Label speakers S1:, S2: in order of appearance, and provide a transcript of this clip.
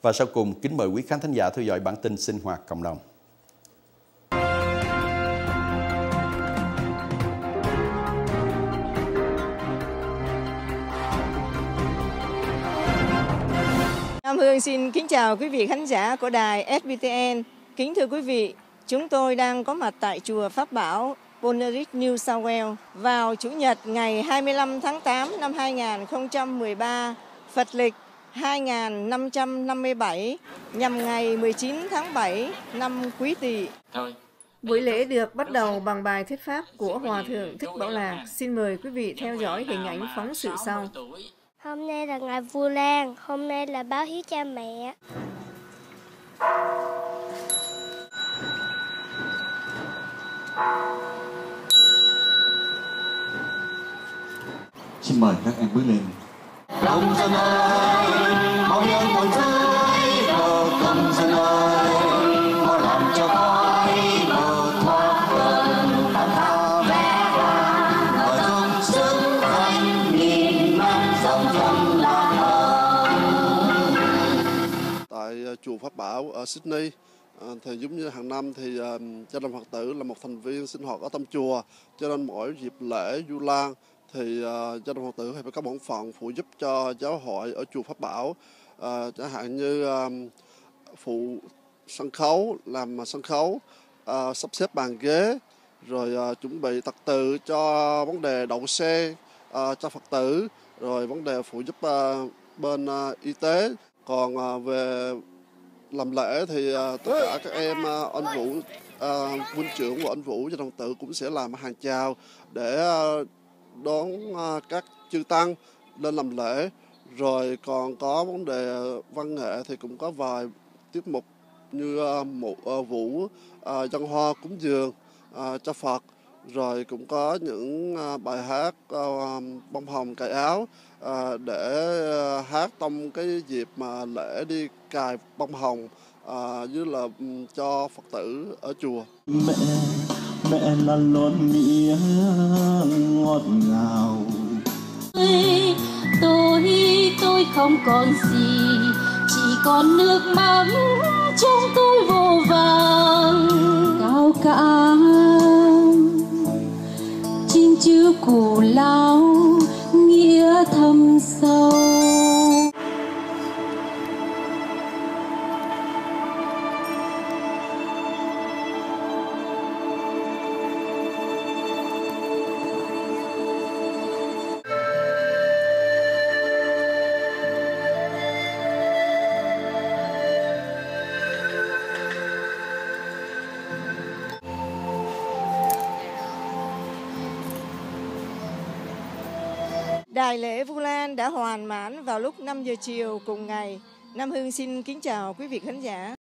S1: Và sau cùng, kính mời quý khán thính giả theo dõi bản tin sinh hoạt cộng đồng.
S2: Nam Hương xin kính chào quý vị khán giả của đài SBTN. Kính thưa quý vị, chúng tôi đang có mặt tại chùa Pháp Bảo, Ponerik, New South Wales vào Chủ nhật ngày 25 tháng 8 năm 2013, Phật lịch 2557, nhằm ngày 19 tháng 7 năm Quý Tỵ. Buổi lễ được bắt đầu bằng bài thuyết pháp của Hòa Thượng Thích Bảo Lạc. Xin mời quý vị theo dõi hình ảnh phóng sự sau.
S3: Hôm nay là ngày Vu Lan, hôm nay là báo hiếu cha mẹ.
S4: Xin mời các em bước lên. Công dân ơi, mong nhân còn dưới bờ công dân ơi, có làm cho khói bờ thoát cơn thầm thao vẽ vang, ở trong sức thanh nghìn năm dòng sông Lam Hồng.
S5: Tại chùa Pháp Bảo ở Sydney, thì giống như hàng năm thì gia đình Phật tử là một thành viên sinh hoạt ở trong chùa, cho nên mỗi dịp lễ Vu Lan thì gia đình Phật tử phải có bổn phận phụ giúp cho giáo hội ở chùa Pháp Bảo, chẳng hạn như phụ sân khấu, làm sân khấu, sắp xếp bàn ghế, rồi chuẩn bị trật tự cho vấn đề đậu xe cho Phật tử, rồi vấn đề phụ giúp bên y tế. Còn về làm lễ thì tất cả các em anh Vũ, huynh trưởng của anh Vũ gia đình Phật tử cũng sẽ làm hàng chào để đón các chư tăng lên làm lễ. Rồi còn có vấn đề văn nghệ thì cũng có vài tiết mục như một vũ dân hoa cúng dường cho Phật, rồi cũng có những bài hát bông hồng cài áo để hát trong cái dịp mà lễ đi cài bông hồng như là cho Phật tử ở chùa.
S4: Mẹ là lon nghĩa ngọt ngào.
S6: Tôi không còn gì, chỉ còn nước mắt trong tôi vô vàng. Cao cả chín chữ cổ lao nghĩa thâm sâu.
S2: Đại lễ Vu Lan đã hoàn mãn vào lúc 5 giờ chiều cùng ngày. Nam Hương xin kính chào quý vị khán giả.